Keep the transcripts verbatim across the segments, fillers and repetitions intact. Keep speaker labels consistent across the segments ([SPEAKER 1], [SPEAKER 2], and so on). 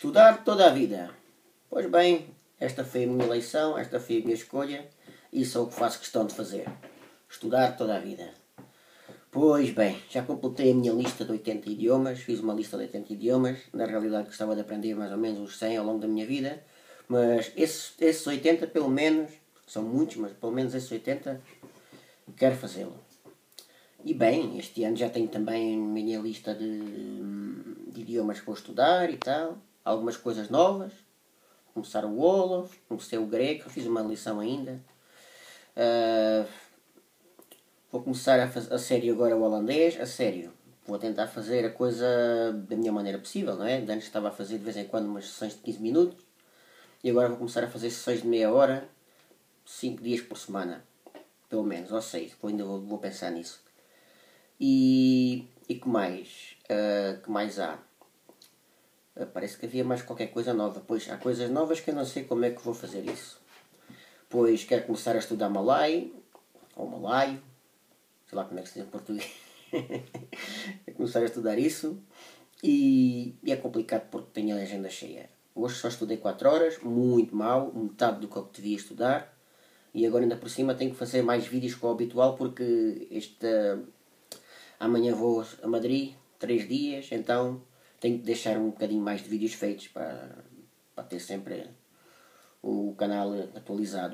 [SPEAKER 1] Estudar toda a vida. Pois bem, esta foi a minha eleição, esta foi a minha escolha e isso é o que faço questão de fazer. Estudar toda a vida. Pois bem, já completei a minha lista de oitenta idiomas, fiz uma lista de oitenta idiomas, na realidade gostava de aprender mais ou menos uns cem ao longo da minha vida, mas esses, esses oitenta pelo menos, são muitos, mas pelo menos esses oitenta quero fazê-lo. E bem, este ano já tenho também a minha lista de, de idiomas que vou estudar e tal, algumas coisas novas, começar o Wolof, comecei o grego, fiz uma lição ainda. Uh, vou começar a, faz, a sério agora o holandês, a sério. Vou tentar fazer a coisa da minha maneira possível, não é? Antes estava a fazer de vez em quando umas sessões de quinze minutos e agora vou começar a fazer sessões de meia hora, cinco dias por semana, pelo menos, ou seis, ainda vou, vou pensar nisso. E, e que mais? Uh, que mais há? Uh, parece que havia mais qualquer coisa nova. Pois há coisas novas que eu não sei como é que vou fazer isso. Pois quero começar a estudar malai, ou malaio, sei lá como é que se diz em português. Quero começar a estudar isso. E, e é complicado porque tenho a agenda cheia. Hoje só estudei quatro horas, muito mal, metade do que eu devia estudar. E agora ainda por cima tenho que fazer mais vídeos que o habitual porque este... Amanhã vou a Madrid, três dias, então tenho que deixar um bocadinho mais de vídeos feitos para, para ter sempre o canal atualizado.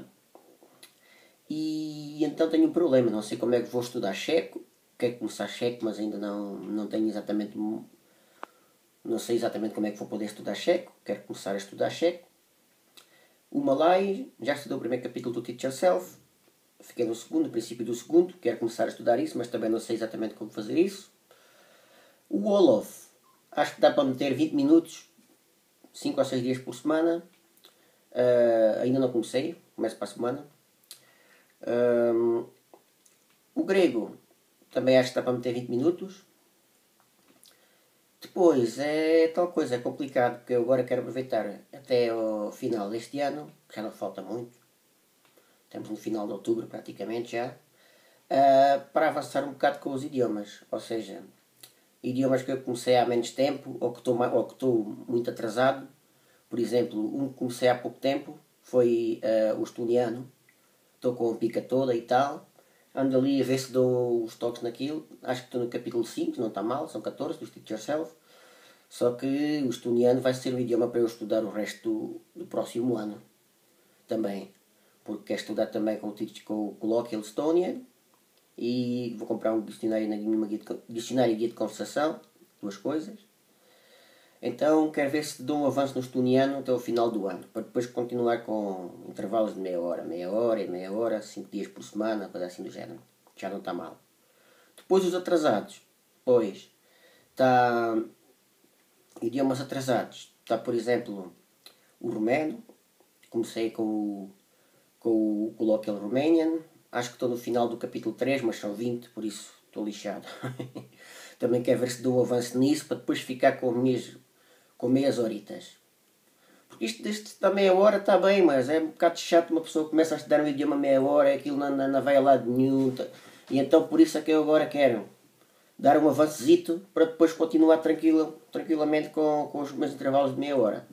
[SPEAKER 1] E então tenho um problema, não sei como é que vou estudar checo, quero começar checo, mas ainda não, não tenho exatamente, não sei exatamente como é que vou poder estudar checo, quero começar a estudar checo. O malai, já estudei o primeiro capítulo do Teach Yourself, fiquei no segundo, no princípio do segundo, quero começar a estudar isso, mas também não sei exatamente como fazer isso. O Wolof, acho que dá para meter vinte minutos, cinco ou seis dias por semana. Uh, ainda não comecei, começo para a semana. Um, o grego, também acho que dá para meter vinte minutos. Depois, é tal coisa, é complicado, porque eu agora quero aproveitar até ao final deste ano, que já não falta muito. Estamos no final de outubro praticamente já, uh, para avançar um bocado com os idiomas, ou seja, idiomas que eu comecei há menos tempo ou que estou, ou que estou muito atrasado. Por exemplo, um que comecei há pouco tempo foi uh, o estoniano, estou com a pica toda e tal, ando ali a ver se dou os toques naquilo, acho que estou no capítulo cinco, não está mal, são catorze, do Teach Yourself, só que o estoniano vai ser um idioma para eu estudar o resto do, do próximo ano também. Porque quero estudar também com o, com o Colloquial Estonian e vou comprar um dicionário, uma guia de, dicionário e guia de conversação, duas coisas. Então quero ver se dou um avanço no estoniano até o final do ano, para depois continuar com intervalos de meia hora, meia hora e meia hora, cinco dias por semana, coisa assim do género. Já não está mal. Depois os atrasados. Pois, está idiomas atrasados. Está, por exemplo, o romeno. Comecei com o com o Colloquial Romanian. Acho que estou no final do capítulo três, mas são vinte, por isso estou lixado. Também quero ver se dou um avanço nisso, para depois ficar com meias, com meias horitas. Porque isto deste da meia hora está bem, mas é um bocado chato uma pessoa que começa a estudar um idioma meia hora, aquilo não, não, não vai a lado nenhum. E então por isso é que eu agora quero dar um avancezito para depois continuar tranquilo, tranquilamente com, com os meus intervalos de meia hora.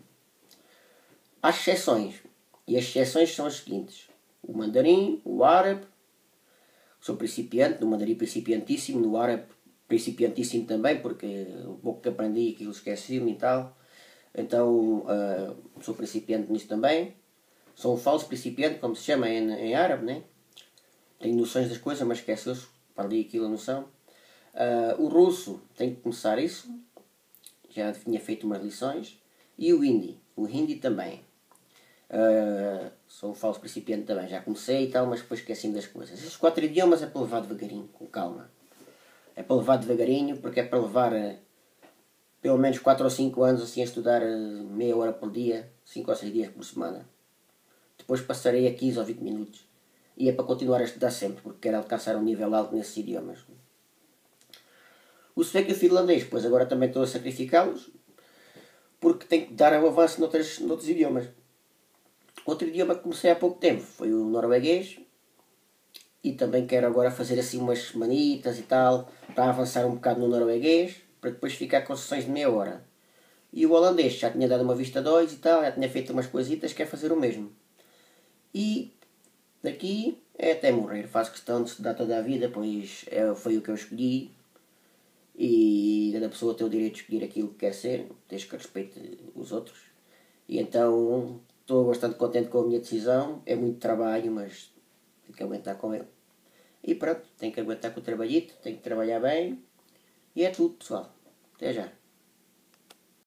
[SPEAKER 1] Há exceções. E as exceções são as seguintes. O mandarim, o árabe, sou principiante, no mandarim principiantíssimo, no árabe principiantíssimo também, porque o pouco que aprendi aquilo esqueci-me e tal. Então uh, sou principiante nisso também. Sou um falso principiante, como se chama em, em árabe, né? Tenho noções das coisas, mas esqueço-os, perdi aquilo a noção. Uh, o russo, tenho que começar isso, já tinha feito umas lições. E o hindi, o hindi também. Uh, sou um falso principiante também, já comecei e tal, mas depois esqueci-me das coisas. Esses quatro idiomas é para levar devagarinho, com calma. É para levar devagarinho, porque é para levar uh, pelo menos quatro ou cinco anos assim a estudar uh, meia hora por dia, cinco ou seis dias por semana. Depois passarei a quinze ou vinte minutos. E é para continuar a estudar sempre, porque quero alcançar um nível alto nesses idiomas. O sueco e o finlandês, pois agora também estou a sacrificá-los, porque tenho que dar um avanço noutros, noutros idiomas. Outro idioma que comecei há pouco tempo foi o norueguês e também quero agora fazer assim umas semanitas e tal para avançar um bocado no norueguês para depois ficar com sessões de meia hora. E o holandês já tinha dado uma vista dois e tal, já tinha feito umas coisitas, quer fazer o mesmo. E daqui é até morrer. Faço questão de estudar toda a vida, pois é, foi o que eu escolhi. E cada pessoa tem o direito de escolher aquilo que quer ser, desde que respeite os outros. E então estou bastante contente com a minha decisão. É muito trabalho, mas tenho que aguentar com ele. E pronto, tenho que aguentar com o trabalhito, tenho que trabalhar bem. E é tudo, pessoal. Até já.